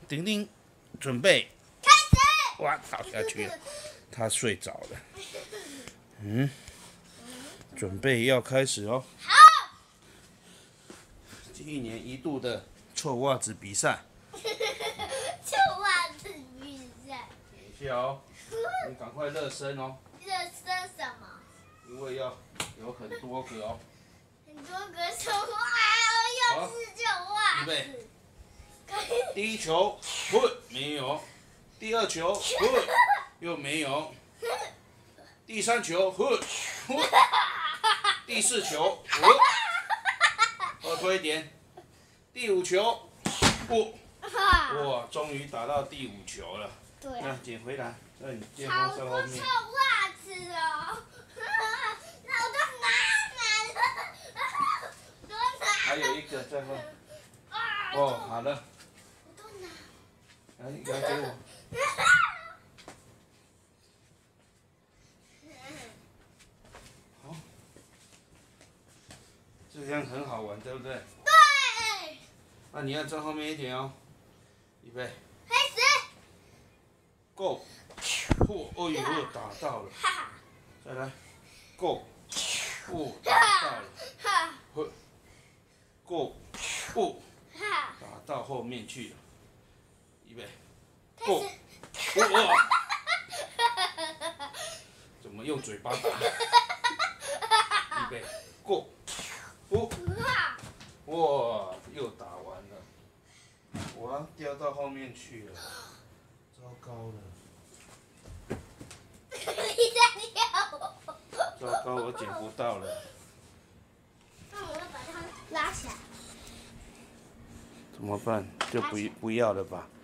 丁丁，准备， 开始。 哇，倒下去了，他睡着了。准备要开始哦。 好。 1年1度的臭袜子比赛。 臭袜子比赛。 等一下哦，你赶快热身哦。 热身什么？ 因为要有很多个哦。 很多个臭袜，又是臭袜预备子。 第一球，没有。第二球，又没有。第三球，第四球，后退一点。第5球，哇，终于打到第5球了。 对那捡回来，那你电好风扇后面。 多臭袜子哦！那我都拿了，都拿。 还有一个在后。 啊！ 哦，好了。 我都拿。 来，给我。好，这样很好玩，对不对？ 对。 那你要站后面一点哦。预备。 开始。 Go。哦呦，打到了。再来。Go。打到了。Go。打到后面去了。预备。Go。怎么用嘴巴打？预备。Go。哇，又打完了。哇，掉到后面去了。糟糕了。 你在跳。 糟糕，我捡不到了。 那我要把它拉起来。 怎么办？就不要了吧。